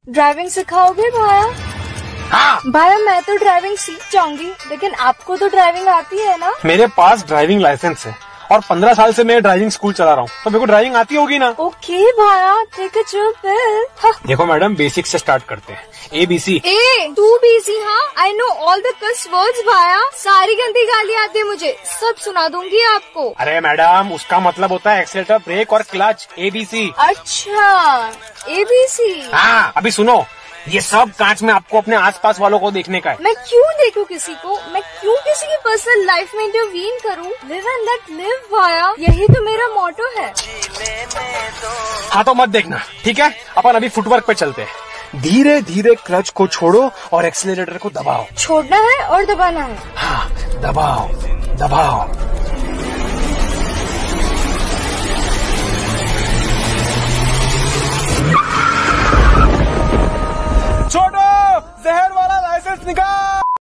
Driving सिखाओगे भाया? हाँ। भाया मैं तो ड्राइविंग सीख जाऊंगी, लेकिन आपको तो ड्राइविंग आती है ना? मेरे पास ड्राइविंग लाइसेंस है और 15 साल से मैं ड्राइविंग स्कूल चला रहा हूँ, तो मेरे को ड्राइविंग आती होगी ना। ओके भाया, टेक अ चिल पिल। देखो मैडम, बेसिक से स्टार्ट करते हैं। ABC। ए तू बीसी? हाँ, I know all the cuss words भाया, सारी गंदी गालियाँ आती है मुझे, सब सुना दूंगी आपको। अरे मैडम, उसका मतलब होता है एक्सीलेटर, ब्रेक और क्लच, ABC। अच्छा ABC। हाँ, अभी सुनो, ये सब कांच में आपको अपने आसपास वालों को देखने का है। मैं क्यों देखूं किसी को? मैं क्यों किसी की पर्सनल लाइफ में इंटरवीन करूं? लिव एंड लेट लिव भाया, यही तो मेरा मोटो है। हाँ तो मत देखना, ठीक है? अपन अभी फुटवर्क पे चलते हैं। धीरे धीरे क्लच को छोड़ो और एक्सीलरेटर को दबाओ। छोड़ना है और दबाना है? हाँ, दबाओ दबाओ। छोड़ो, जहर वाला लाइसेंस निकाल।